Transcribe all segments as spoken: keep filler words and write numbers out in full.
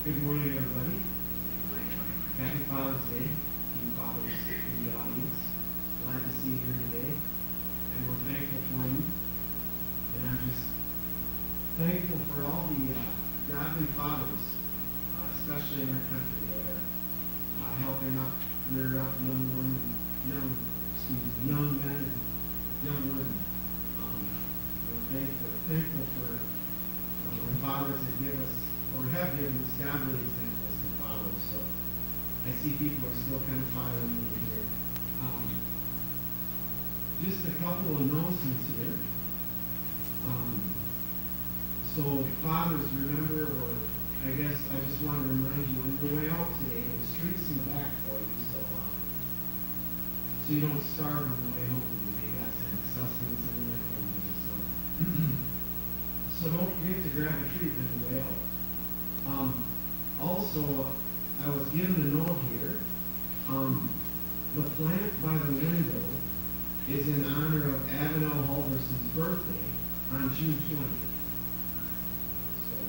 Good morning, everybody. Happy Father's Day to you fathers in the audience. Glad to see you here today, and we're thankful for you. And I'm just thankful for all the uh, godly fathers, uh, especially in our country, that are uh, helping up, rear up young women, young, excuse me, young men and young women. Um, we're thankful, thankful for uh, the fathers that give us, or have given us godly examples to follow. So I see people are still kind of filing me here. Um, just a couple of announcements here. Um, so fathers, remember, or I guess I just want to remind you, on your way out today, there's streets in the back for you, so uh, so you don't starve on the way home. You got some sustenance on the way home. So so don't forget to grab a treat on the way out. Um, also, I was given a note here. Um, the plant by the window is in honor of Avenel Halverson's birthday on June twentieth. So,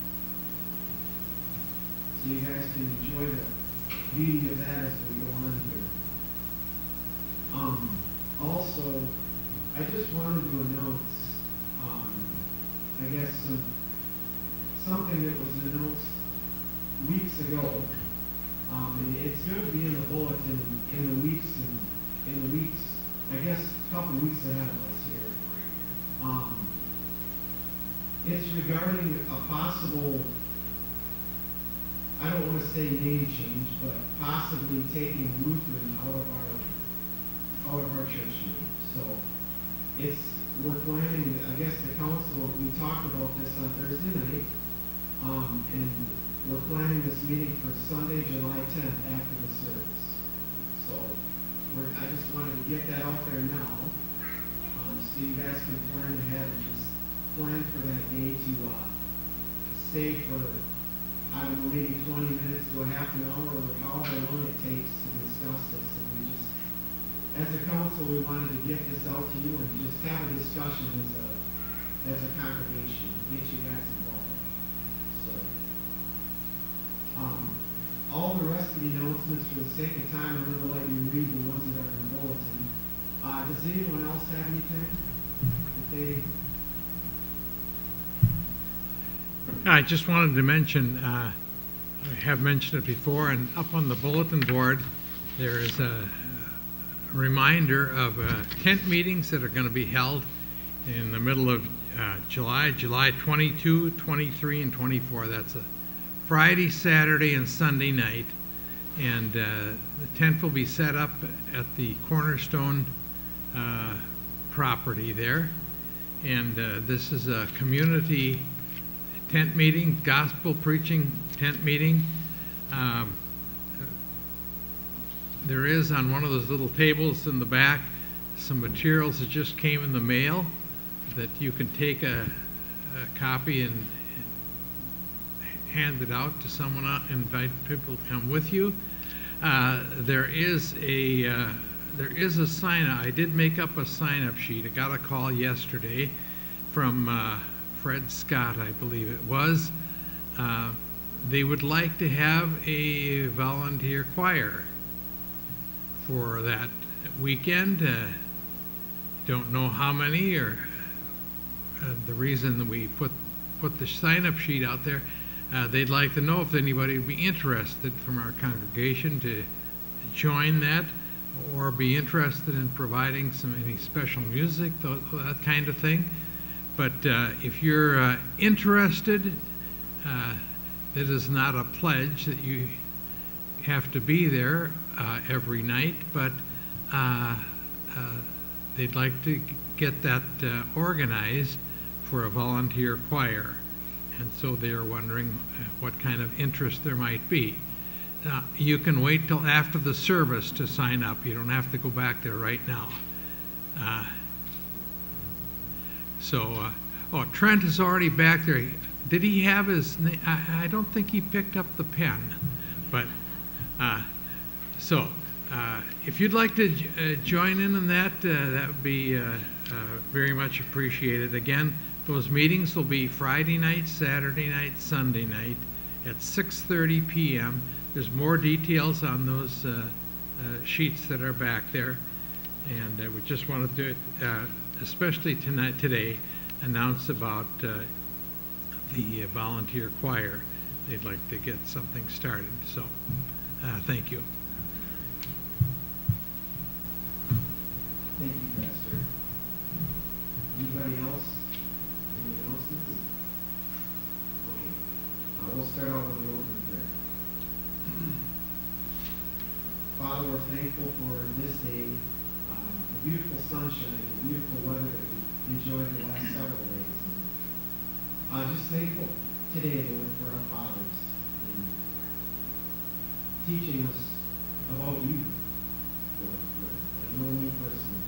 so you guys can enjoy the beauty of that as we go on here. Um, also, I just wanted to announce, um, I guess, some something that was announced weeks ago. Um, and it's going to be in the bulletin in the weeks and in the weeks, I guess, a couple weeks ahead of us here. Um, it's regarding a possible, I don't want to say name change, but possibly taking Lutheran out of our out of our church name. So it's we're planning. I guess the council, we talked about this on Thursday night. Um, and we're planning this meeting for Sunday, July tenth, after the service. So we're, I just wanted to get that out there now, um, so you guys can plan ahead and just plan for that day to uh, stay for, I don't know, maybe twenty minutes to a half an hour, or however long it takes to discuss this. And we just, as a council, we wanted to get this out to you and just have a discussion as a, as a congregation, get you guys involved. Um, all the rest of the announcements, for the sake of time, I'm going to let you read the ones that are in the bulletin. Uh, does anyone else have anything that they... I just wanted to mention, uh, I have mentioned it before, and up on the bulletin board there is a, a reminder of uh, tent meetings that are going to be held in the middle of uh, July, July twenty-second, twenty-third, and twenty-fourth. That's a Friday, Saturday, and Sunday night, and uh, the tent will be set up at the Cornerstone uh, property there. And uh, this is a community tent meeting, gospel preaching tent meeting. Um, there is on one of those little tables in the back some materials that just came in the mail that you can take a, a copy and hand it out to someone, uh, invite people to come with you. Uh, there is a uh, there is a sign up. I did make up a sign up sheet. I got a call yesterday from uh, Fred Scott, I believe it was. Uh, they would like to have a volunteer choir for that weekend. Uh, don't know how many, or uh, the reason that we put put the sign up sheet out there. Uh, they'd like to know if anybody would be interested from our congregation to join that, or be interested in providing some any special music, th that kind of thing. But uh, if you're uh, interested, uh, it is not a pledge that you have to be there uh, every night, but uh, uh, they'd like to get that uh, organized for a volunteer choir. And so they are wondering what kind of interest there might be. Now, you can wait till after the service to sign up. You don't have to go back there right now. Uh, so, uh, oh, Trent is already back there. Did he have his name? I, I don't think he picked up the pen. But, uh, so, uh, if you'd like to uh, join in on that, uh, that would be uh, uh, very much appreciated. Again, those meetings will be Friday night, Saturday night, Sunday night at six thirty p m There's more details on those uh, uh, sheets that are back there. And uh, we just wanted to, uh, especially tonight, today, announce about uh, the volunteer choir. They'd like to get something started. So, uh, thank you. Thank you, Pastor. Anybody else? Any announcements? Okay. Uh, we'll start out with the opening prayer. Father, we're thankful for this day, um, the beautiful sunshine, the beautiful weather that we enjoyed the last several days. And, uh, just thankful today, Lord, for our fathers and teaching us about you, Lord. I know me personally.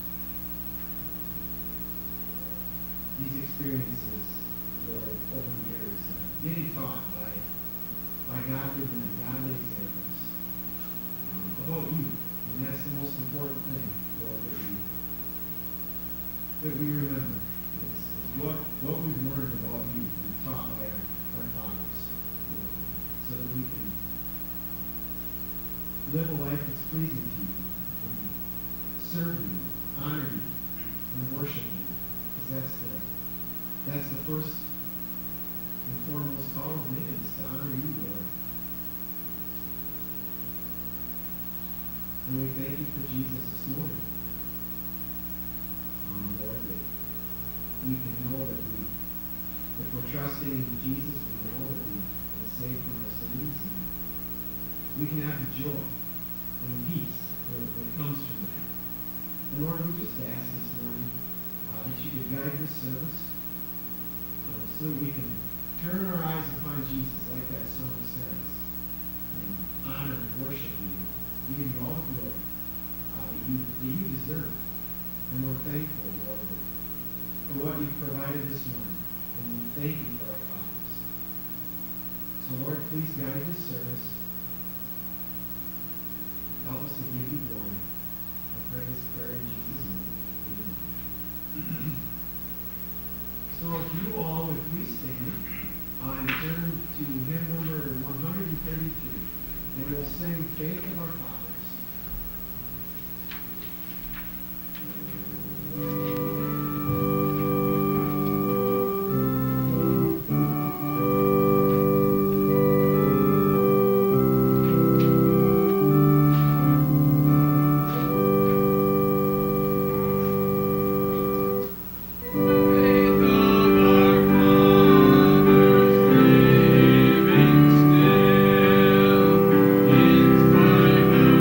These experiences, Lord, over the years, uh, getting taught by by godly men, godly examples um, about you, and that's the most important thing, Lord, that we that we remember is, is what what we've learned about you and taught by our, our fathers, Lord, so that we can live a life that's pleasing to you, and serve you, honor you, and worship you, because that's the That's the first and foremost call of man, is to honor you, Lord. And we thank you for Jesus this morning. Um, Lord, that we can know that we, if we're trusting in Jesus, we know that we've been saved from our sins, and we can have the joy and peace that, that comes from that. And Lord, we just ask this morning uh, that you could guide this service, so that we can turn our eyes upon Jesus, like that song says, and honor and worship you, give you all the glory uh, that, you, that you deserve. And we're thankful, Lord, for what you've provided this morning, and we thank you for our fathers. So, Lord, please guide this service. Help us to give you glory. I pray this prayer in Jesus' name. Amen. So if you all would please stand uh, and turn to hymn number one hundred thirty-two, and we'll sing Faith of Our Fathers. Still, in spite of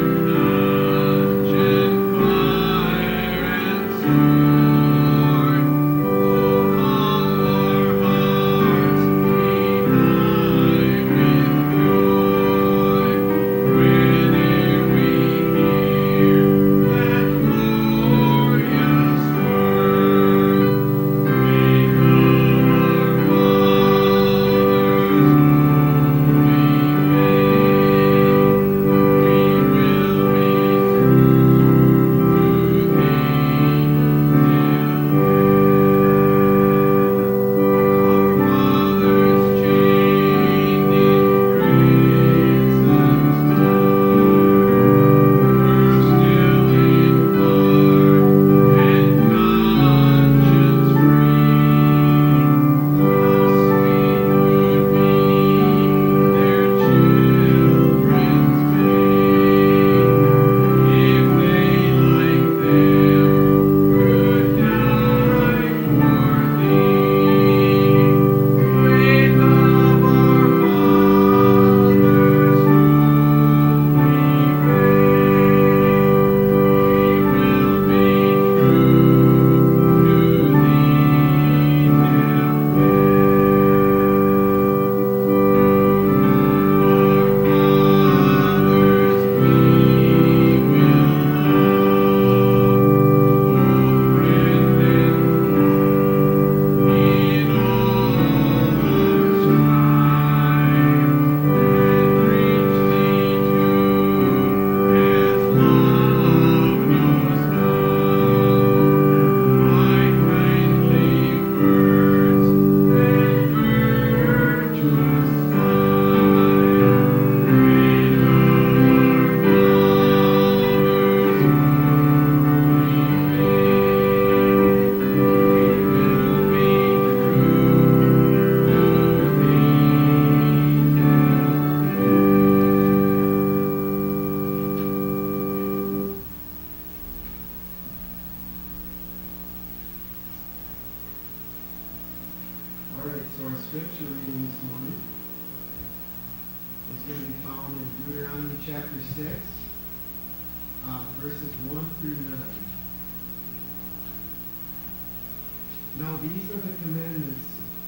All right, so our scripture reading this morning is going to be found in Deuteronomy chapter six, uh, verses one through nine. Now these are the commandments,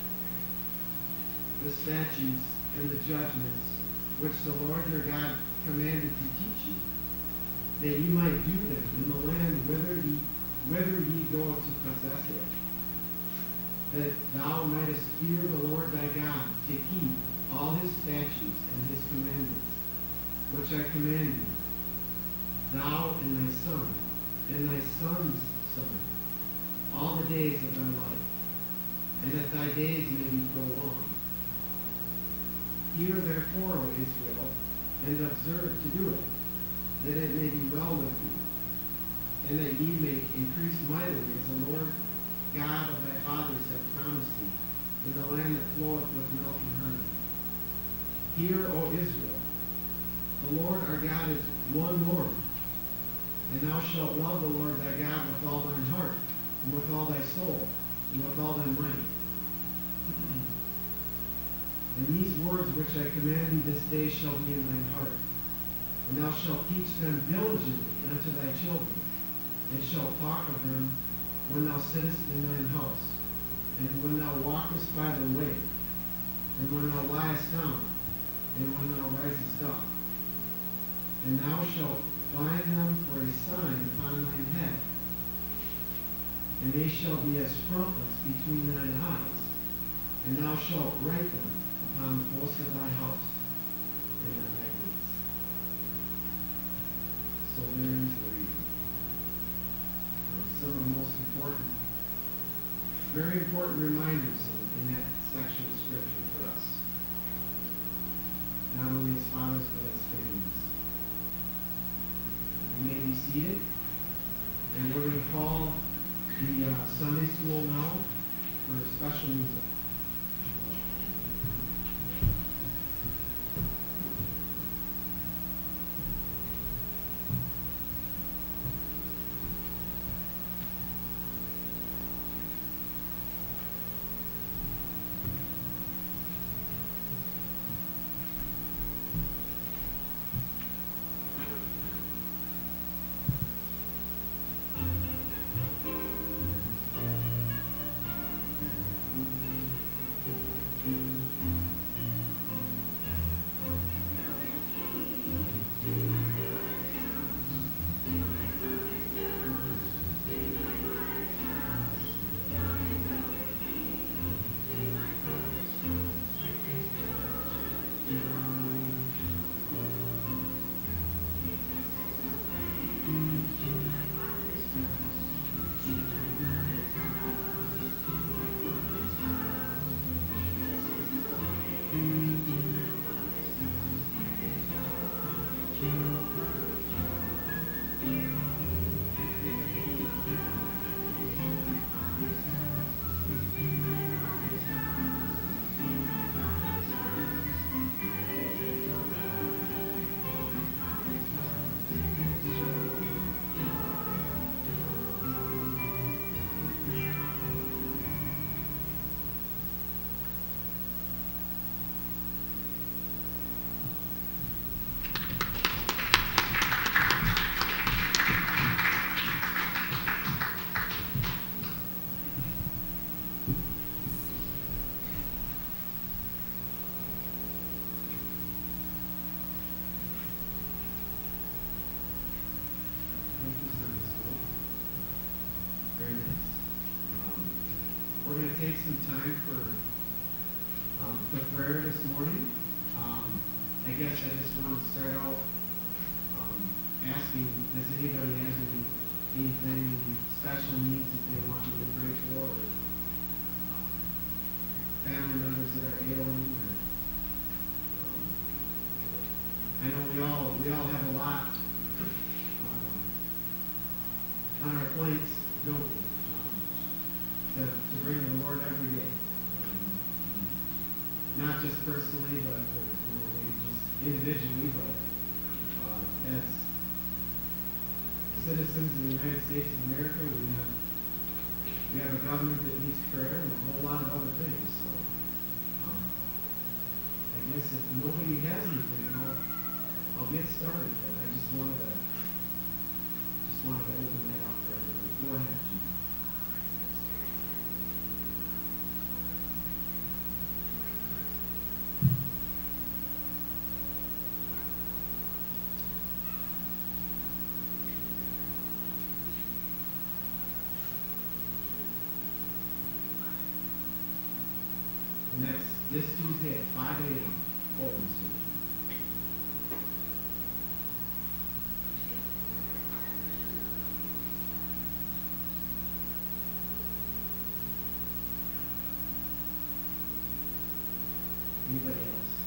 the statutes, and the judgments which the Lord your God commanded to teach you, that you might do them in the land whither ye, whither ye go to possess it, that thou mightest fear the Lord thy God, to keep all his statutes and his commandments, which I command you, thou and thy son, and thy son's son, all the days of thy life, and that thy days may be prolonged. Hear therefore, O Israel, and observe to do it, that it may be well with thee, and that ye may increase mightily as the Lord God of thy fathers hath promised thee, in the land that floweth with milk and honey. Hear, O Israel, the Lord our God is one Lord, and thou shalt love the Lord thy God with all thine heart, and with all thy soul, and with all thy might. And these words which I command thee this day shall be in thine heart, and thou shalt teach them diligently unto thy children, and shalt talk of them when thou sittest in thine house, and when thou walkest by the way, and when thou liest down, and when thou risest up. And thou shalt bind them for a sign upon thine head, and they shall be as frontlets between thine eyes, and thou shalt write them upon the posts of thy house and on thy gates. So there is the reading. Uh, some of the most important, very important reminders in, in that section of scripture for us, not only as fathers but as families. You may be seated, and we're going to call the uh, Sunday school now for special music. Take some time for um, for prayer this morning. Um, I guess I just want to start out um, asking, does anybody have any anything, any special needs that they want me to pray for, or um, family members that are ailing? Or, um, I know we all we all have a lot um, on our plates, don't we? To, to bring to the Lord every day. Um, not just personally, but for, you know, maybe just individually, but uh, as citizens of the United States of America, we have we have a government that needs prayer and a whole lot of other things. So guess if nobody has anything, I'll, I'll get started, but I just wanted to, just wanted to open that up for everybody. Go ahead, Judy. And that's this Tuesday at five A M Fulton Street. Anybody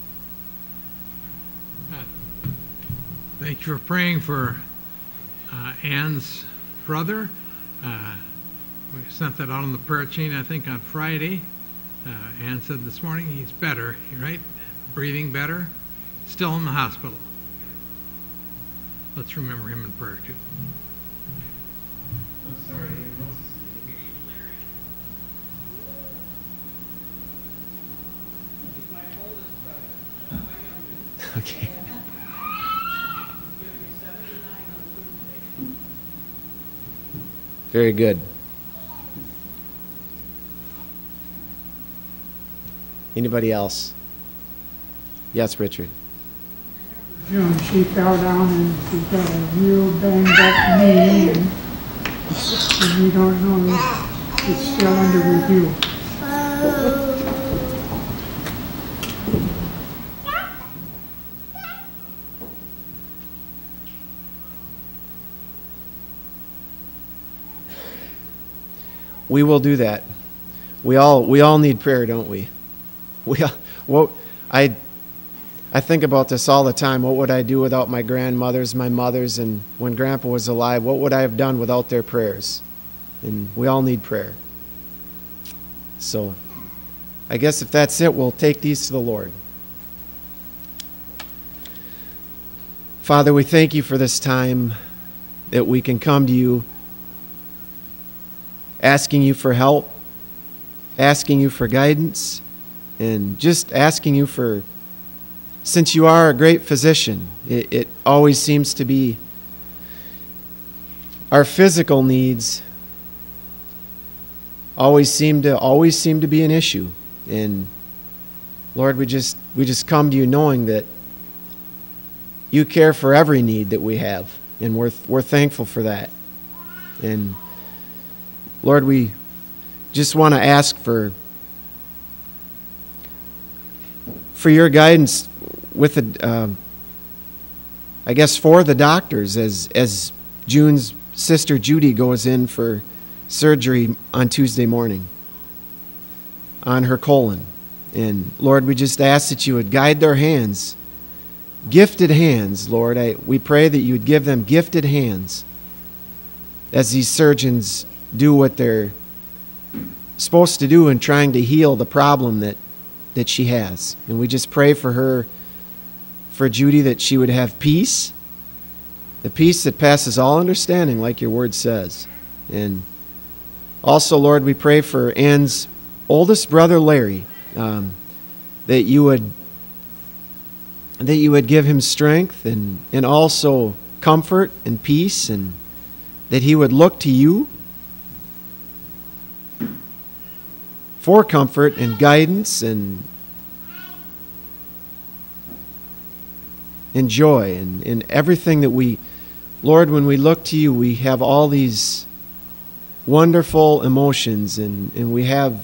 else? Uh, Thank you for praying for uh, Ann's brother. Uh, we sent that out on the prayer chain, I think, on Friday. Uh, Ann said this morning he's better, right? Breathing better. Still in the hospital. Let's remember him in prayer, too. I'm sorry, anyone else? Okay. Very good. Anybody else? Yes, Richard. June, she fell down and she got a real banged up knee, and, and we don't know if it's still under review. We will do that. We all we all need prayer, don't we? We all, what I I think about this all the time. What would I do without my grandmothers, my mothers, and when Grandpa was alive, what would I have done without their prayers? And we all need prayer. So I guess if that's it, we'll take these to the Lord. Father, we thank you for this time that we can come to you asking you for help, asking you for guidance, and just asking you for, since you are a great physician, it, it always seems to be our physical needs always seem to always seem to be an issue. And Lord, we just we just come to you knowing that you care for every need that we have, and we're we're thankful for that. And Lord, we just want to ask for for your guidance with the, uh, I guess, for the doctors as as June's sister Judy goes in for surgery on Tuesday morning on her colon. And Lord, we just ask that you would guide their hands, gifted hands, Lord. I, we pray that you would give them gifted hands as these surgeons do what they're supposed to do in trying to heal the problem that, that she has. And we just pray for her, for Judy, that she would have peace, the peace that passes all understanding, like your word says. And also, Lord, we pray for Ann's oldest brother, Larry, um, that you would that you would give him strength and, and also comfort and peace, and that he would look to you for comfort and guidance and, and joy and, and everything that we, Lord, when we look to you, we have all these wonderful emotions, and, and we have,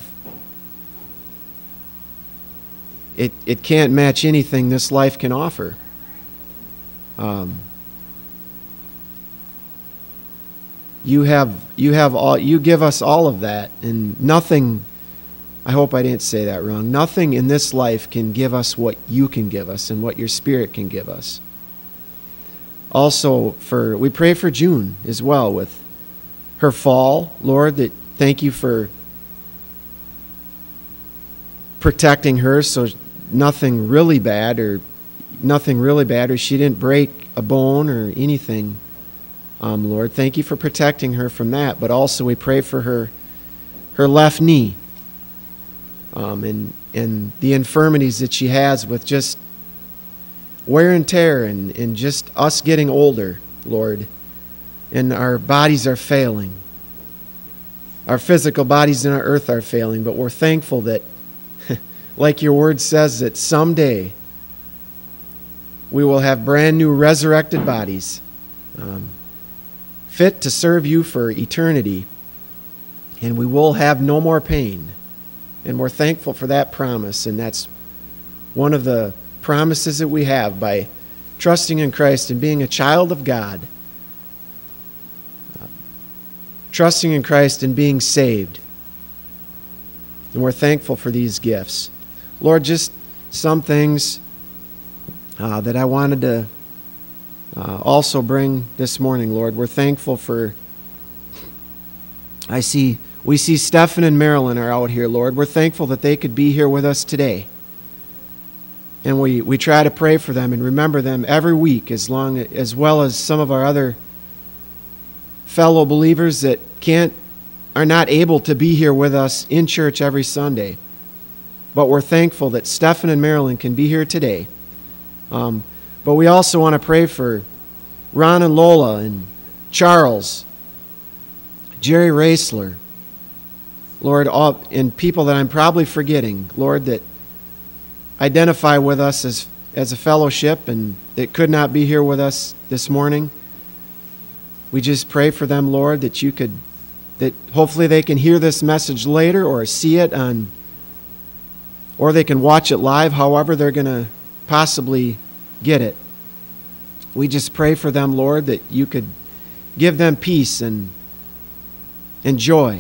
it, it can't match anything this life can offer. Um, you have, you have all, you give us all of that, and nothing, I hope I didn't say that wrong. Nothing in this life can give us what you can give us and what your Spirit can give us. Also, for we pray for June as well with her fall, Lord, that thank you for protecting her so nothing really bad or nothing really bad or she didn't break a bone or anything. Um, Lord, thank you for protecting her from that. But also we pray for her her left knee. Um, and, and the infirmities that she has with just wear and tear and, and just us getting older, Lord, and our bodies are failing. Our physical bodies in our earth are failing, but we're thankful that, like your word says, that someday we will have brand new resurrected bodies, um, fit to serve you for eternity, and we will have no more pain. And we're thankful for that promise, and that's one of the promises that we have by trusting in Christ and being a child of God. Uh, trusting in Christ and being saved. And we're thankful for these gifts. Lord, just some things uh, that I wanted to uh, also bring this morning, Lord. We're thankful for, I see, we see Stephan and Marilyn are out here, Lord. We're thankful that they could be here with us today. And we, we try to pray for them and remember them every week, as long as well as some of our other fellow believers that can't, are not able to be here with us in church every Sunday. But we're thankful that Stephan and Marilyn can be here today. Um, but we also want to pray for Ron and Lola and Charles, Jerry Raisler, Lord, all, and people that I'm probably forgetting, Lord, that identify with us as, as a fellowship and that could not be here with us this morning. We just pray for them, Lord, that you could, that hopefully they can hear this message later or see it on, or they can watch it live, however they're going to possibly get it. We just pray for them, Lord, that you could give them peace and, and joy.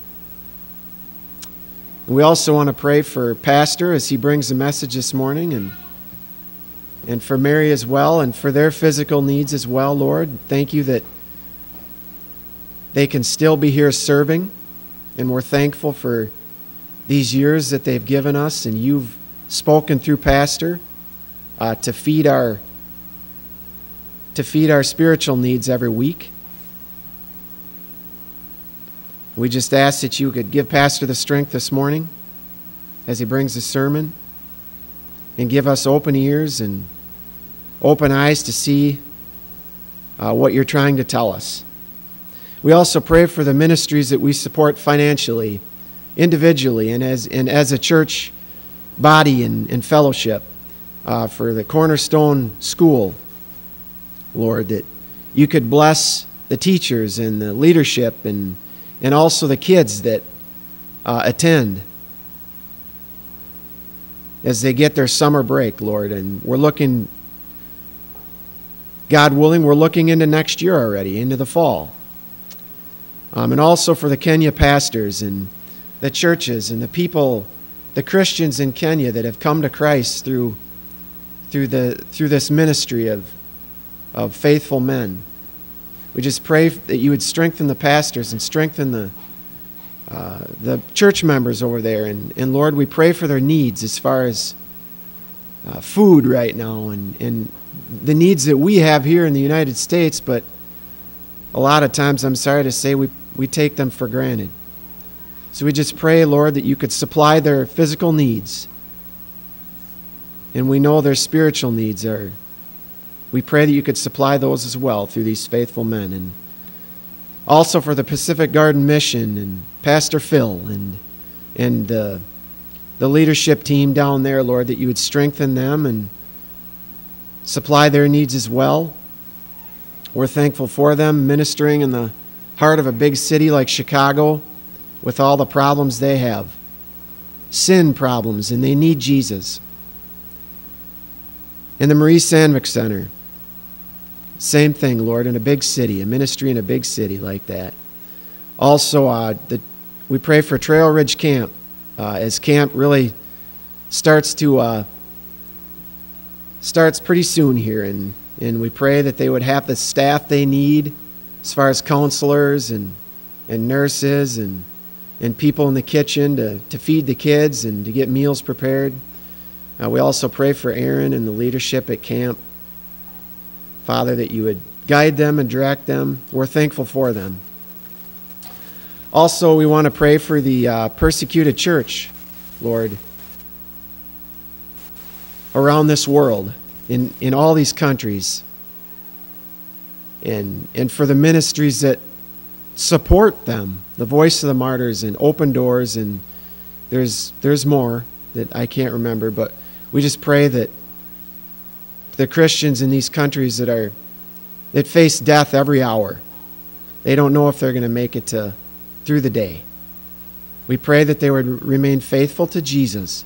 And we also want to pray for Pastor as he brings the message this morning, and and for Mary as well, and for their physical needs as well, Lord. Thank you that they can still be here serving, and we're thankful for these years that they've given us, and you've spoken through Pastor uh, to feed our to feed our spiritual needs every week. We just ask that you could give Pastor the strength this morning as he brings the sermon, and give us open ears and open eyes to see uh, what you're trying to tell us. We also pray for the ministries that we support financially, individually, and as, and as a church body and, and fellowship, uh, for the Cornerstone School, Lord, that you could bless the teachers and the leadership and and also the kids that uh, attend as they get their summer break, Lord. And we're looking, God willing, we're looking into next year already, into the fall. Um, and also for the Kenya pastors and the churches and the people, the Christians in Kenya that have come to Christ through through the through this ministry of of faithful men. We just pray that you would strengthen the pastors and strengthen the uh, the church members over there. And, and Lord, we pray for their needs as far as uh, food right now and, and the needs that we have here in the United States, but a lot of times, I'm sorry to say, we, we take them for granted. So we just pray, Lord, that you could supply their physical needs. And we know their spiritual needs are. We pray that you could supply those as well through these faithful men. And also for the Pacific Garden Mission and Pastor Phil and and uh, the leadership team down there, Lord, that you would strengthen them and supply their needs as well. We're thankful for them ministering in the heart of a big city like Chicago with all the problems they have. Sin problems, and they need Jesus. And the Marie Sandvik Center. Same thing, Lord, in a big city, a ministry in a big city like that. Also, uh, the, we pray for Trail Ridge Camp uh, as camp really starts to uh, starts pretty soon here, and and we pray that they would have the staff they need as far as counselors and and nurses and and people in the kitchen to to feed the kids and to get meals prepared. Uh, we also pray for Aaron and the leadership at camp. Father, that you would guide them and direct them. We're thankful for them. Also, we want to pray for the uh, persecuted church, Lord, around this world. in, in all these countries, and, and for the ministries that support them, the Voice of the Martyrs and Open Doors, and there's, there's more that I can't remember, but we just pray that the Christians in these countries that are that face death every hour, they don't know if they're going to make it to through the day. We pray that they would remain faithful to Jesus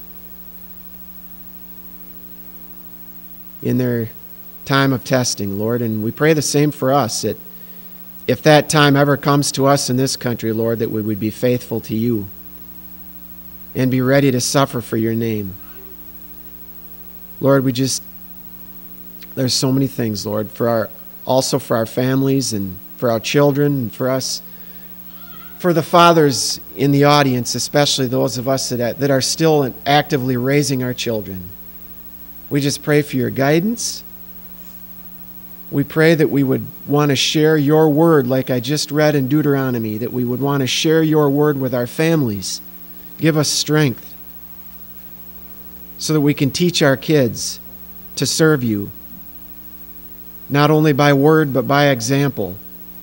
in their time of testing, Lord. And we pray the same for us, that if that time ever comes to us in this country, Lord, that we would be faithful to you and be ready to suffer for your name. Lord, we just, there's so many things, Lord, for our, also for our families and for our children and for us, for the fathers in the audience, especially those of us that, that are still actively raising our children. We just pray for your guidance. We pray that we would want to share your word like I just read in Deuteronomy, that we would want to share your word with our families. Give us strength so that we can teach our kids to serve you, not only by word but by example.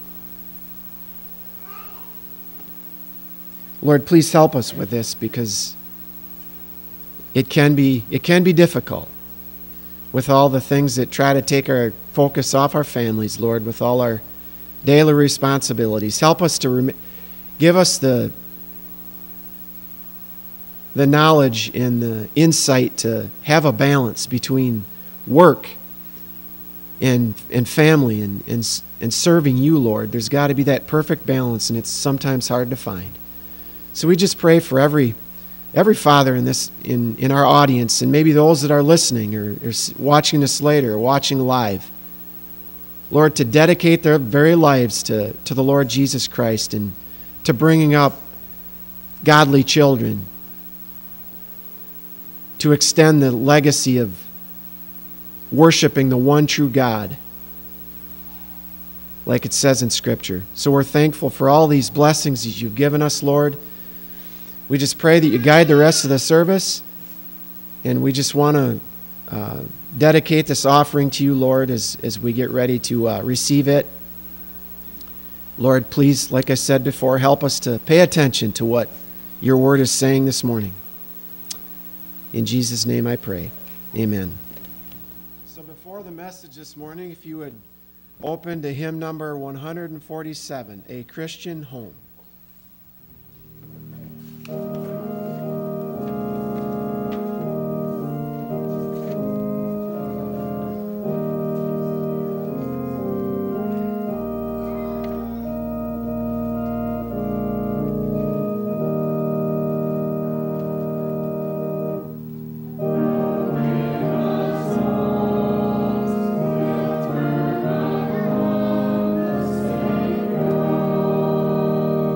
Lord, please help us with this, because it can be it can be difficult with all the things that try to take our focus off our families, Lord, with all our daily responsibilities. Help us to rem- give us the the knowledge and the insight to have a balance between work and and family and and, and serving you, Lord. There's got to be that perfect balance, and it's sometimes hard to find. So we just pray for every every father in this in, in our audience, and maybe those that are listening or, or watching this later or watching live, Lord, to dedicate their very lives to, to the Lord Jesus Christ and to bringing up godly children, to extend the legacy of worshiping the one true God, like it says in Scripture. So we're thankful for all these blessings that you've given us, Lord. We just pray that you guide the rest of the service, and we just want to uh, dedicate this offering to you, Lord, as, as we get ready to uh, receive it. Lord, please, like I said before, help us to pay attention to what your word is saying this morning. In Jesus' name I pray. Amen. So before the message this morning, if you would open to hymn number one forty-seven, A Christian Home. Thank you.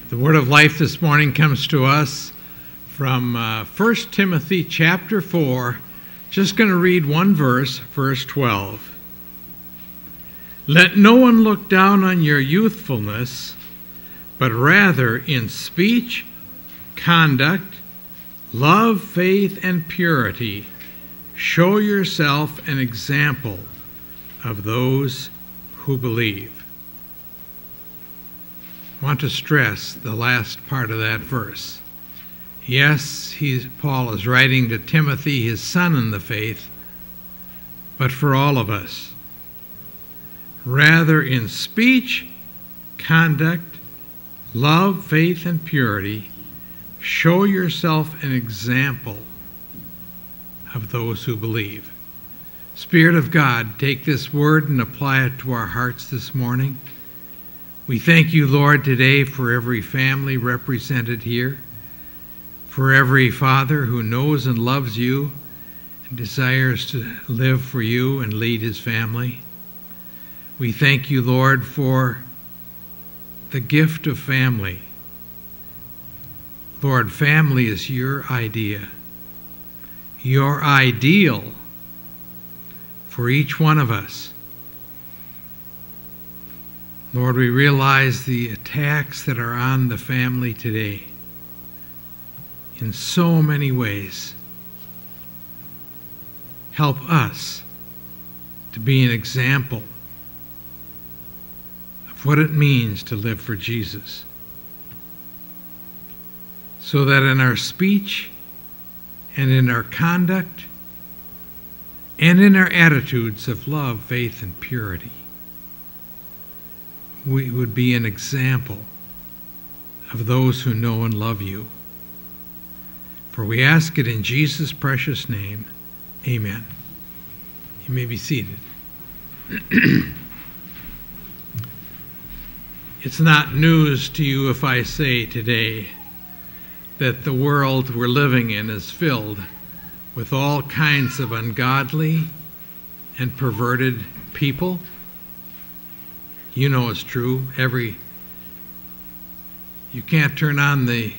The word of life this morning comes to us from uh, First Timothy chapter four. Just going to read one verse, verse twelve. Let no one look down on your youthfulness, but rather in speech, conduct, love, faith, and purity, show yourself an example of those who believe. I want to stress the last part of that verse. Yes, he's, Paul is writing to Timothy, his son in the faith, but for all of us. Rather in speech, conduct, love, faith, and purity, show yourself an example of those who believe. Spirit of God, take this word and apply it to our hearts this morning. We thank you, Lord, today for every family represented here, for every father who knows and loves you and desires to live for you and lead his family. We thank you, Lord, for the gift of family. Lord, family is your idea, your ideal for each one of us. Lord, we realize the attacks that are on the family today in so many ways. Help us to be an example of what it means to live for Jesus, so that in our speech and in our conduct and in our attitudes of love, faith, and purity, we would be an example of those who know and love you. For we ask it in Jesus' precious name. Amen. You may be seated. It's not news to you if I say today that the world we're living in is filled with all kinds of ungodly and perverted people. You know it's true. Every you can't turn on the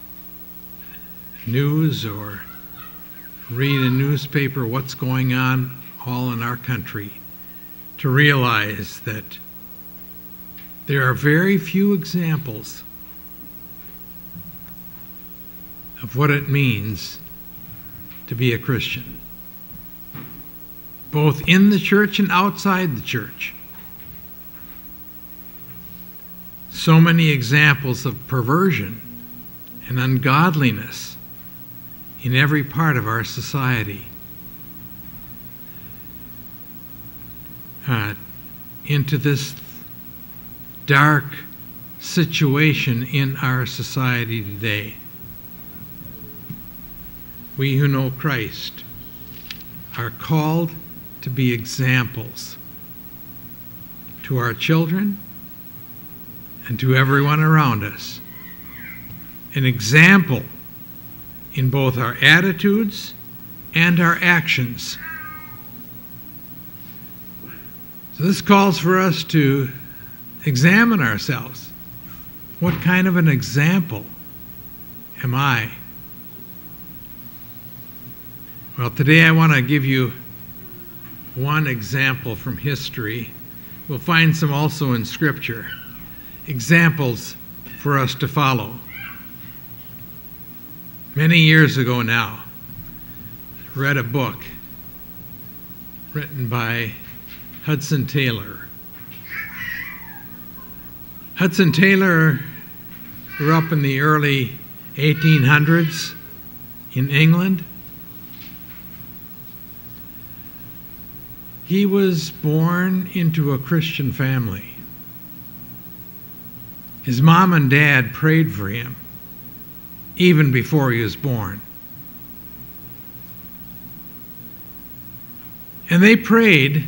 news or read a newspaper what's going on all in our country to realize that there are very few examples of what it means to be a Christian, both in the church and outside the church. So many examples of perversion and ungodliness in every part of our society. Uh, into this dark situation in our society today. We who know Christ are called to be examples to our children and to everyone around us. An example in both our attitudes and our actions. So this calls for us to examine ourselves. What kind of an example am I? Well, today I want to give you one example from history. We'll find some also in Scripture. Examples for us to follow. Many years ago now, I read a book written by Hudson Taylor. Hudson Taylor grew up in the early eighteen hundreds in England. He was born into a Christian family. His mom and dad prayed for him even before he was born. And they prayed,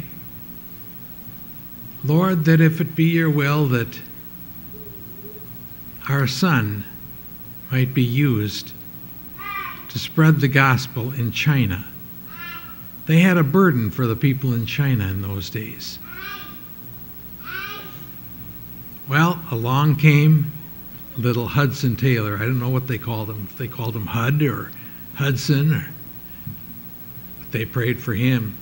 Lord, that if it be your will that our son might be used to spread the gospel in China. They had a burden for the people in China in those days. Well, along came little Hudson Taylor. I don't know what they called him, if they called him Hud or Hudson, or, but they prayed for him.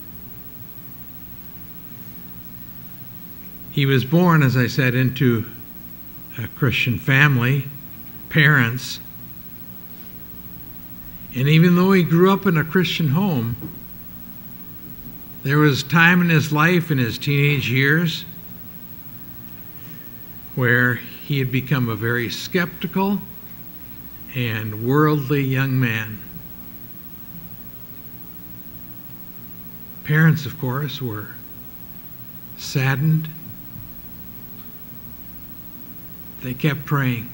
He was born, as I said, into a Christian family, parents, and even though he grew up in a Christian home, there was time in his life in his teenage years where he had become a very skeptical and worldly young man. Parents, of course, were saddened. They kept praying.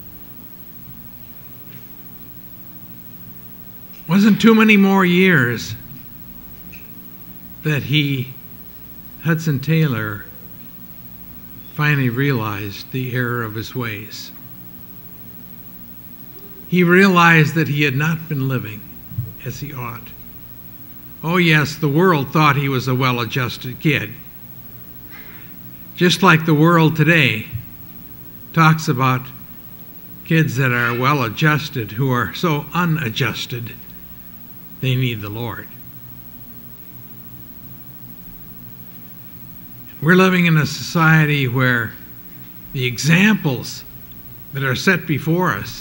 Wasn't too many more years that he, Hudson Taylor, finally realized the error of his ways. He realized that he had not been living as he ought. Oh yes, the world thought he was a well-adjusted kid. Just like the world today talks about kids that are well-adjusted who are so unadjusted they need the Lord. We're living in a society where the examples that are set before us,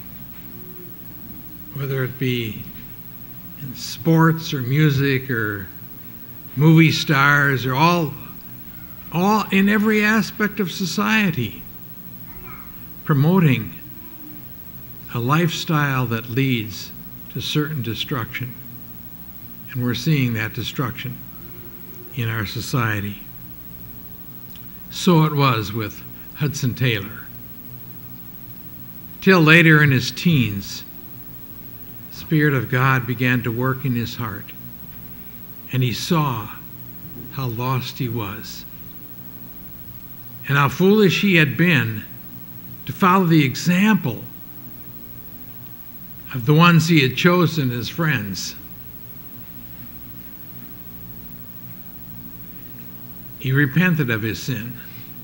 whether it be in sports or music or movie stars or all, all in every aspect of society, promoting a lifestyle that leads to certain destruction. And we're seeing that destruction in our society. So it was with Hudson Taylor. Till later in his teens, the Spirit of God began to work in his heart, and he saw how lost he was and how foolish he had been to follow the example of the ones he had chosen as friends. He repented of his sin,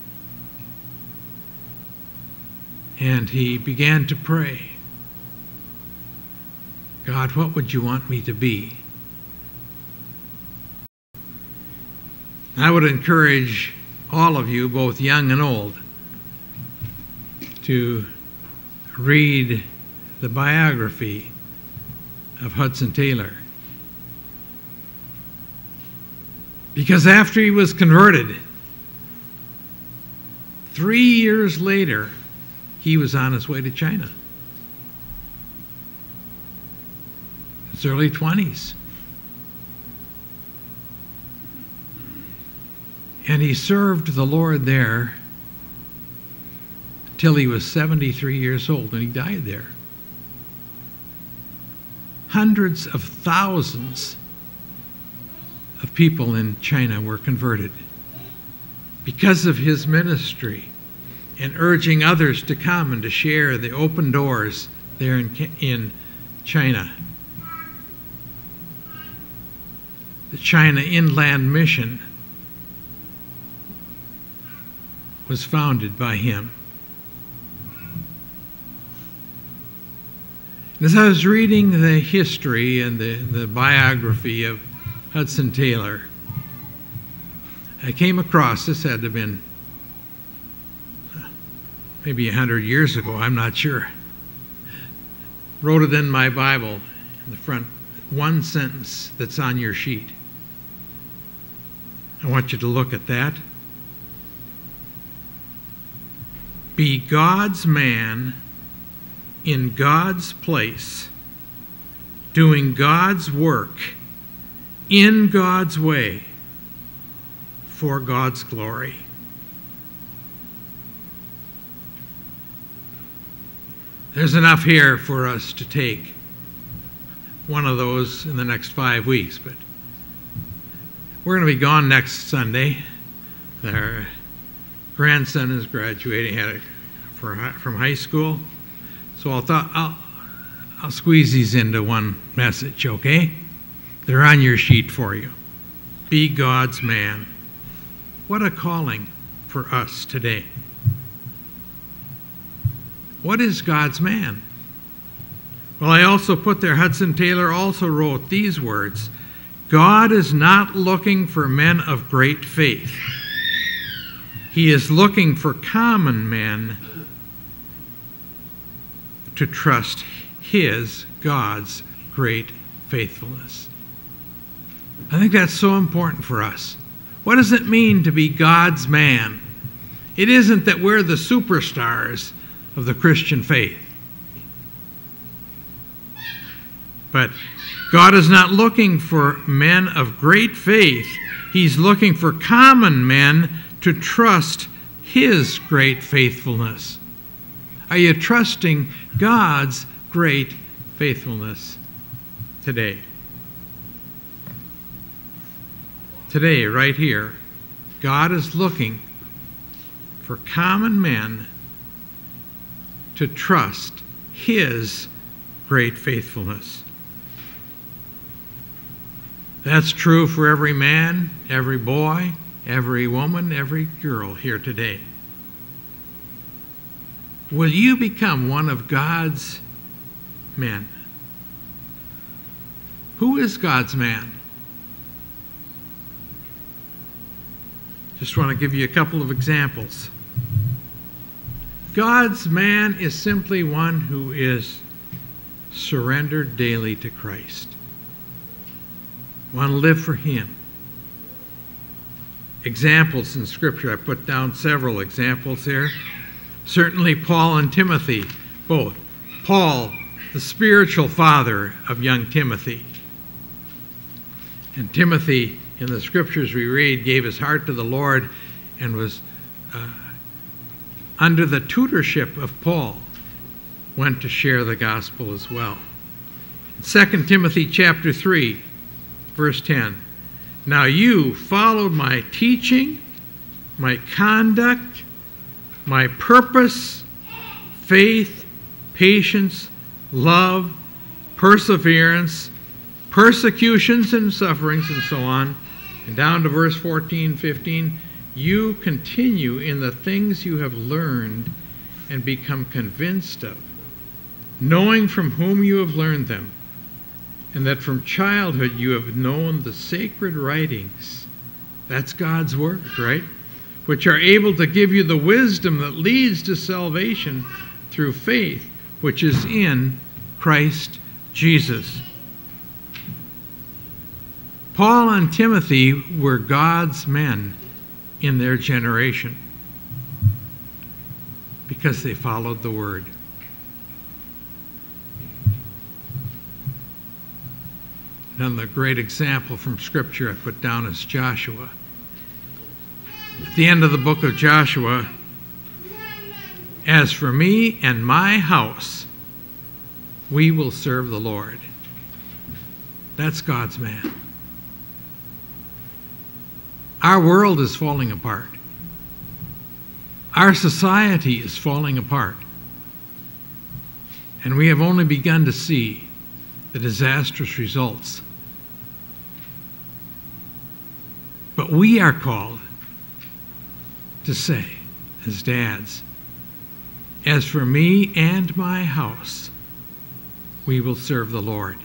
and he began to pray, God, what would you want me to be? I would encourage all of you, both young and old, to read the biography of Hudson Taylor. Because after he was converted, three years later, he was on his way to China. His early twenties. And he served the Lord there till he was seventy-three years old, and he died there. Hundreds of thousands of people in China were converted because of his ministry and urging others to come and to share the open doors there in, in China. The China Inland Mission was founded by him. As I was reading the history and the, the biography of Hudson Taylor, I came across, this had to have been maybe a hundred years ago, I'm not sure. Wrote it in my Bible in the front, one sentence that's on your sheet. I want you to look at that. Be God's man in God's place, doing God's work in God's way for God's glory. There's enough here for us to take one of those in the next five weeks, but we're going to be gone next Sunday. Our grandson is graduating had a, for, from high school, so I'll, th- I'll, I'll squeeze these into one message, okay? They're on your sheet for you. Be God's man. What a calling for us today. What is God's man? Well, I also put there, Hudson Taylor also wrote these words, God is not looking for men of great faith. He is looking for common men to trust his, God's, great faithfulness. I think that's so important for us. What does it mean to be God's man? It isn't that we're the superstars of the Christian faith. But God is not looking for men of great faith. He's looking for common men to trust his great faithfulness. Are you trusting God's great faithfulness today? Today, right here, God is looking for common men to trust his great faithfulness. That's true for every man, every boy, every woman, every girl here today. Will you become one of God's men? Who is God's man? Just want to give you a couple of examples. God's man is simply one who is surrendered daily to Christ. Want to live for him. Examples in Scripture. I put down several examples here. Certainly Paul and Timothy, both. Paul, the spiritual father of young Timothy. And Timothy, in the Scriptures we read, gave his heart to the Lord and was uh, under the tutorship of Paul, went to share the gospel as well. Second Timothy chapter three, verse ten. Now you followed my teaching, my conduct, my purpose, faith, patience, love, perseverance, persecutions and sufferings, and so on. And down to verse fourteen, fifteen, you continue in the things you have learned and become convinced of, knowing from whom you have learned them, and that from childhood you have known the sacred writings. That's God's word, right? Which are able to give you the wisdom that leads to salvation through faith, which is in Christ Jesus. Paul and Timothy were God's men in their generation because they followed the word. Another great example from Scripture I put down is Joshua. At the end of the book of Joshua, as for me and my house, we will serve the Lord. That's God's man. Our world is falling apart. Our society is falling apart. And we have only begun to see the disastrous results. But we are called to say, as dads, as for me and my house, we will serve the Lord.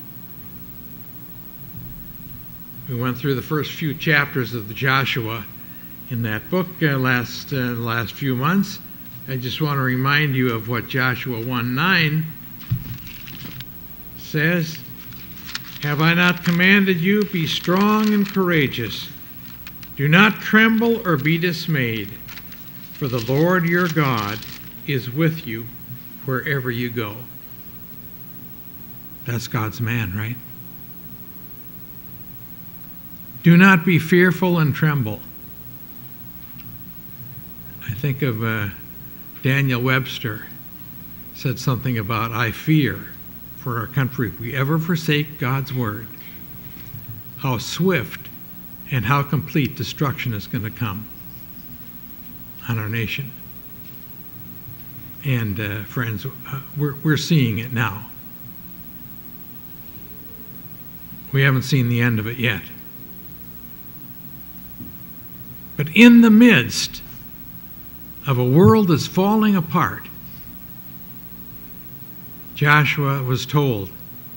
We went through the first few chapters of the Joshua in that book uh, last uh, last few months. I just want to remind you of what Joshua one nine says. Have I not commanded you, be strong and courageous? Do not tremble or be dismayed, for the Lord your God is with you wherever you go. That's God's man, right? Do not be fearful and tremble. I think of uh, Daniel Webster said something about, I fear for our country if we ever forsake God's word, how swift and how complete destruction is going to come on our nation. And uh, friends, uh, we're, we're seeing it now. We haven't seen the end of it yet. But in the midst of a world that's falling apart, Joshua was told,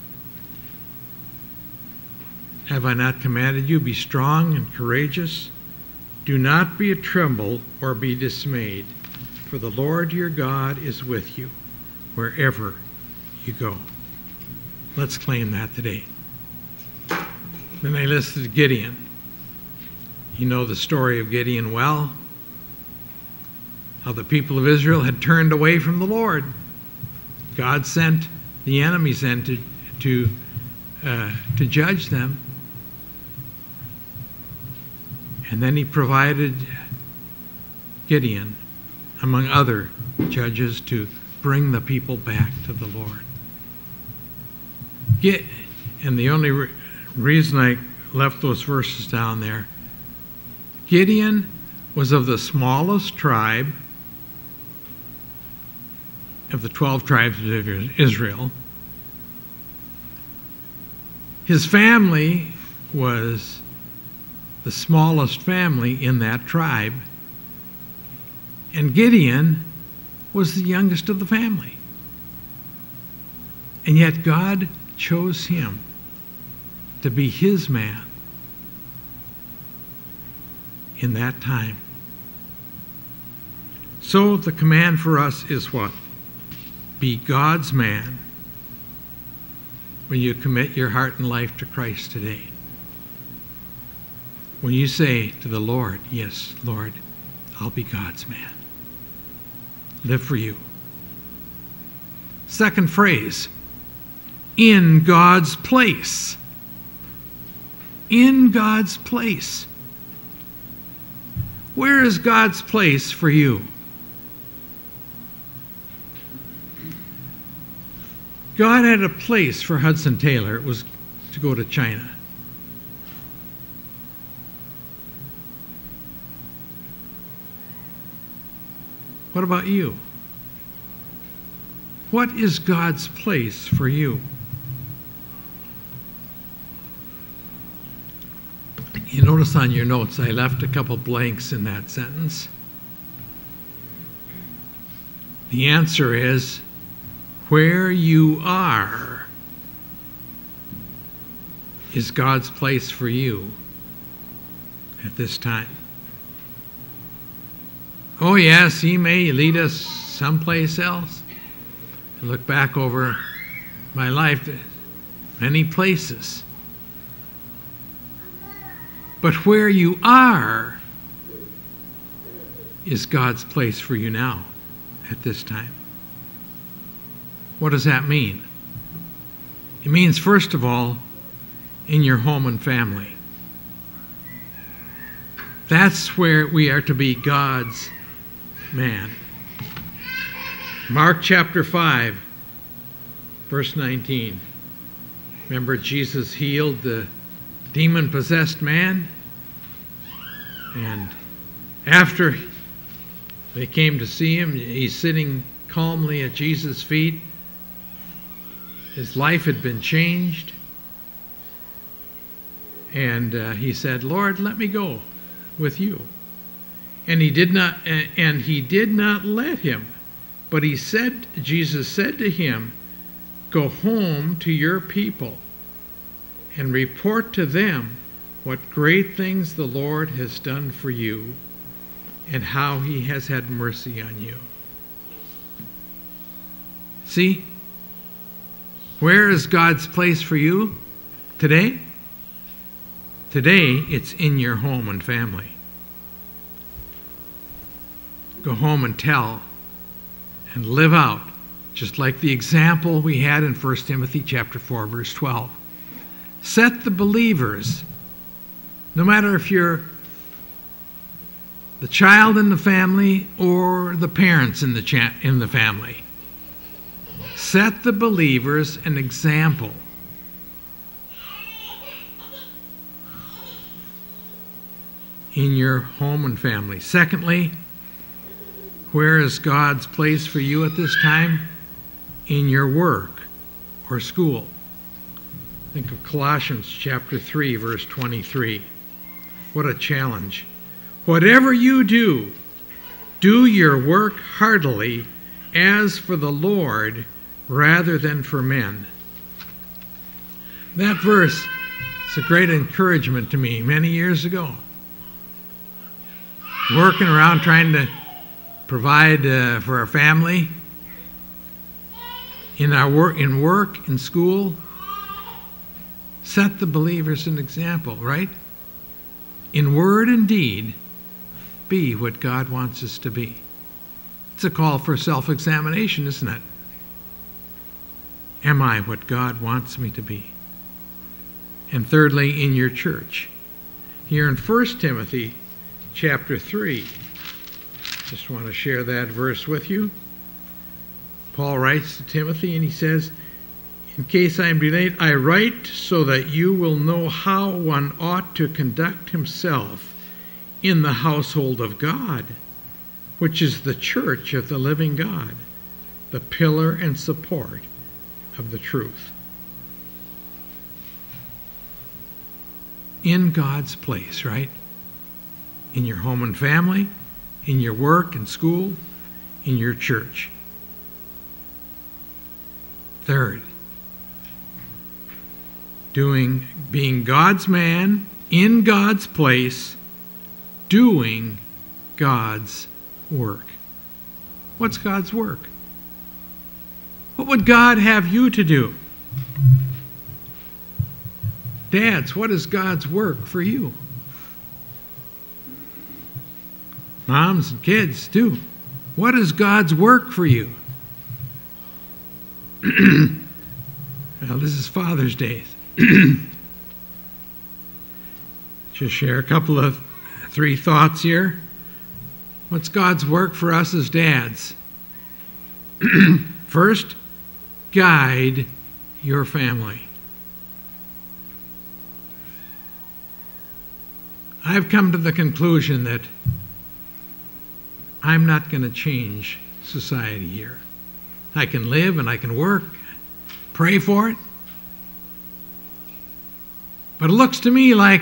"Have I not commanded you, be strong and courageous? Do not be trembled or be dismayed, for the Lord your God is with you wherever you go." Let's claim that today. Then they listed Gideon. You know the story of Gideon well, how the people of Israel had turned away from the Lord. God sent the enemies then to, to, uh, to judge them. And then he provided Gideon, among other judges, to bring the people back to the Lord. Get, and the only re- reason I left those verses down there, Gideon was of the smallest tribe of the twelve tribes of Israel. His family was the smallest family in that tribe, and Gideon was the youngest of the family. And yet God chose him to be his man in that time. So the command for us is what? Be God's man when you commit your heart and life to Christ today. When you say to the Lord, "Yes, Lord, I'll be God's man." Live for you. Second phrase, in God's place. In God's place. Where is God's place for you? God had a place for Hudson Taylor. It was to go to China. What about you? What is God's place for you? You notice on your notes I left a couple blanks in that sentence. The answer is, where you are is God's place for you at this time. Oh yes, he may lead us someplace else. I look back over my life, many places. But where you are is God's place for you now at this time. What does that mean? It means, first of all, in your home and family. That's where we are to be God's man. Mark chapter five, verse nineteen. Remember, Jesus healed the demon-possessed man? And after they came to see him, he's sitting calmly at Jesus' feet. His life had been changed. And uh, he said, "Lord, let me go with you." And he did not, and he did not let him. But he said, Jesus said to him, "Go home to your people and report to them what great things the Lord has done for you and how he has had mercy on you." See? Where is God's place for you today? Today, it's in your home and family. Go home and tell and live out, just like the example we had in First Timothy chapter four, verse twelve. Set the believers, no matter if you're the child in the family or the parents in the cha- in the family, set the believers an example. In your home and family. Secondly, where is God's place for you at this time? In your work or school. Think of Colossians chapter three, verse twenty-three. What a challenge. Whatever you do, do your work heartily as for the Lord, rather than for men. That verse is a great encouragement to me many years ago. Working around trying to provide uh, for our family, in our work, in work, in school, set the believers an example, right? In word and deed, be what God wants us to be. It's a call for self-examination, isn't it? Am I what God wants me to be? And thirdly, in your church. Here in First Timothy chapter three, just want to share that verse with you. Paul writes to Timothy and he says, in case I am delayed, I write so that you will know how one ought to conduct himself in the household of God, which is the church of the living God, the pillar and support of the truth. In God's place, right? In your home and family, in your work and school, in your church. Third, doing, being God's man, in God's place, doing God's work. What's God's work? What would God have you to do? Dads, what is God's work for you? Moms and kids, too. What is God's work for you? Well, this is Father's Day. Just share a couple of three thoughts here. What's God's work for us as dads? First, guide your family. I've come to the conclusion that I'm not going to change society here. I can live and I can work, pray for it. But it looks to me like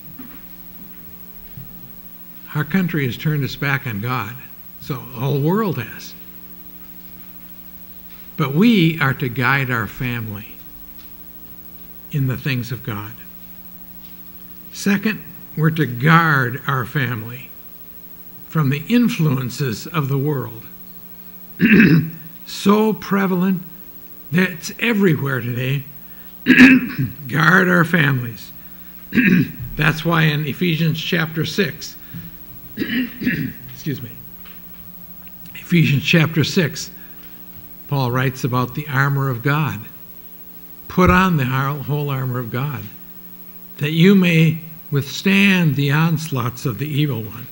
our country has turned its back on God. So the whole world has. But we are to guide our family in the things of God. Second, we're to guard our family from the influences of the world. So prevalent that it's everywhere today. Guard our families. That's why in Ephesians chapter six, excuse me, Ephesians chapter six, Paul writes about the armor of God. Put on the whole armor of God, that you may withstand the onslaughts of the evil one.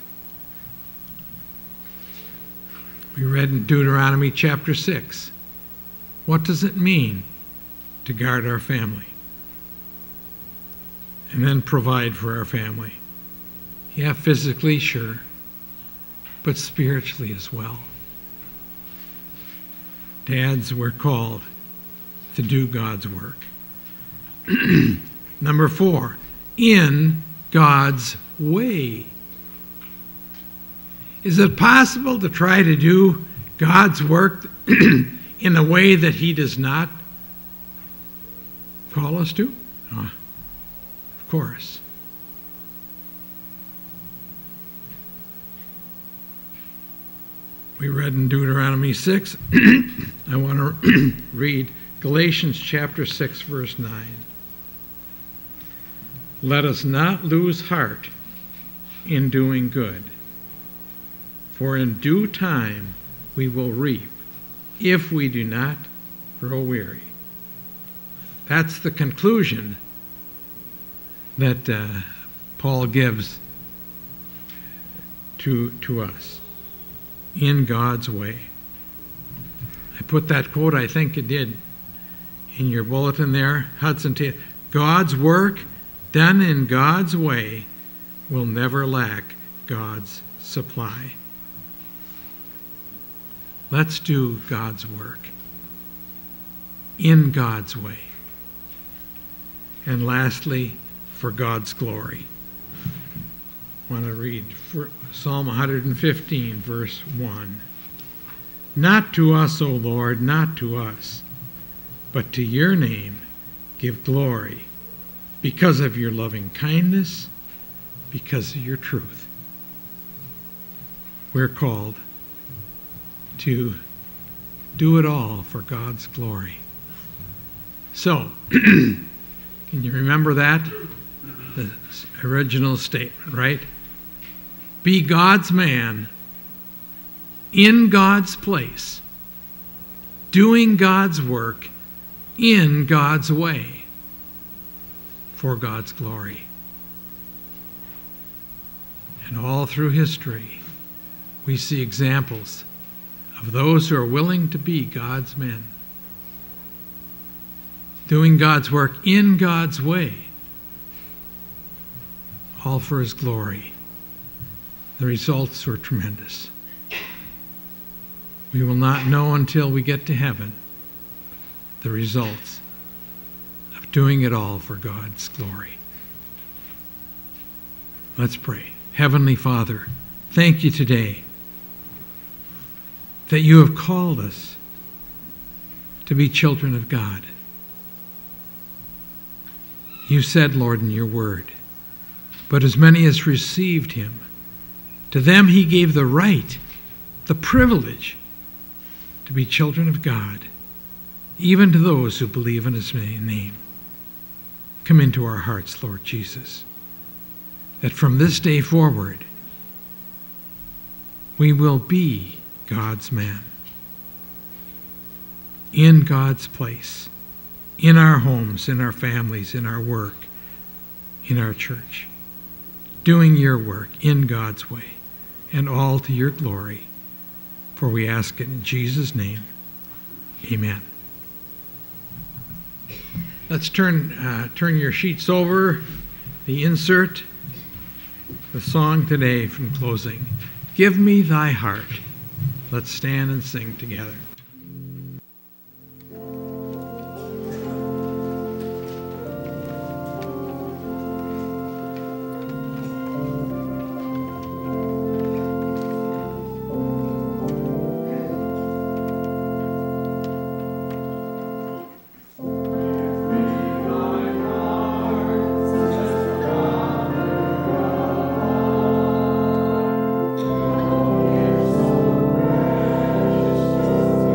We read in Deuteronomy chapter six. What does it mean to guard our family? And then provide for our family. Yeah, physically, sure, but spiritually as well. Dads, we're called to do God's work. Number four, in God's way. Is it possible to try to do God's work in a way that He does not call us to? Oh, of course. We read in Deuteronomy six. I want to read Galatians chapter six, verse nine. Let us not lose heart in doing good, for in due time we will reap if we do not grow weary. That's the conclusion that uh, Paul gives to, to us. In God's way. I put that quote, I think it did, in your bulletin there. Hudson Taylor. God's work done in God's way will never lack God's supply. Let's do God's work in God's way. And lastly, for God's glory. I want to read Psalm one hundred fifteen, verse one. Not to us, O Lord, not to us, but to your name give glory, because of your loving kindness, because of your truth. We're called to do it all for God's glory. So, can you remember that? The original statement, right? Be God's man in God's place, doing God's work in God's way for God's glory. And all through history, we see examples of those who are willing to be God's men, doing God's work in God's way, all for his glory. The results were tremendous. We will not know until we get to heaven the results of doing it all for God's glory. Let's pray. Heavenly Father, thank you today that you have called us to be children of God. You said, Lord, in your word, but as many as received him, to them he gave the right, the privilege, to be children of God, even to those who believe in his name. Come into our hearts, Lord Jesus, that from this day forward, we will be God's man, in God's place, in our homes, in our families, in our work, in our church, doing your work in God's way, and all to your glory. For we ask it in Jesus' name. Amen. Let's turn uh, turn your sheets over. The insert, the song today from closing. Give me thy heart. Let's stand and sing together. Give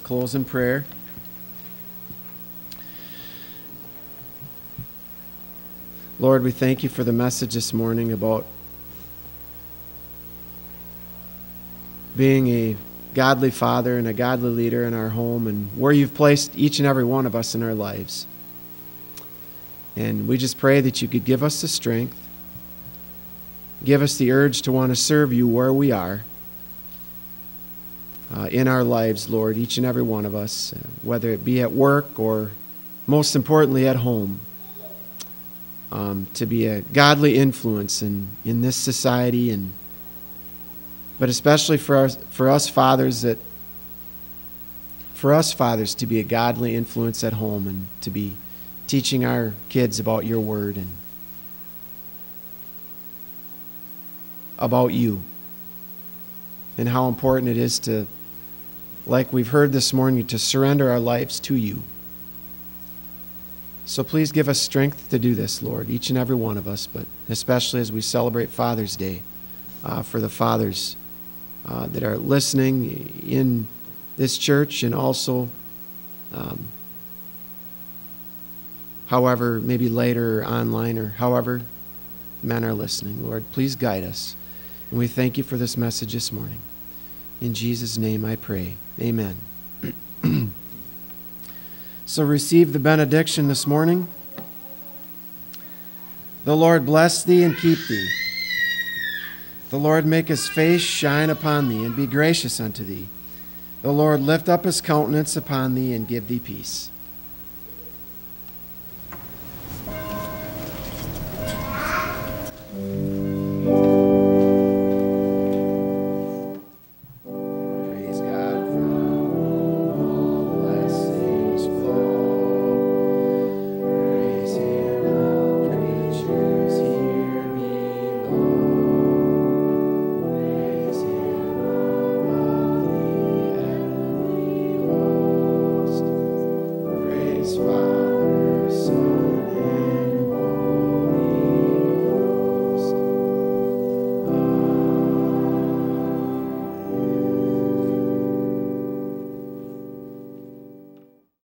close in prayer. Lord, we thank you for the message this morning about being a godly father and a godly leader in our home and where you've placed each and every one of us in our lives. And we just pray that you could give us the strength, give us the urge to want to serve you where we are uh, in our lives, Lord, each and every one of us, uh, whether it be at work or most importantly at home. Um, to be a godly influence in, in this society, and but especially for our, for us fathers, that for us fathers to be a godly influence at home and to be teaching our kids about your word and about you and how important it is to, like we've heard this morning, to surrender our lives to you. So please give us strength to do this, Lord, each and every one of us, but especially as we celebrate Father's Day, uh, for the fathers uh, that are listening in this church and also, um, however, maybe later or online or however men are listening. Lord, please guide us. And we thank you for this message this morning. In Jesus' name I pray. Amen. So receive the benediction this morning. The Lord bless thee and keep thee. The Lord make his face shine upon thee and be gracious unto thee. The Lord lift up his countenance upon thee and give thee peace.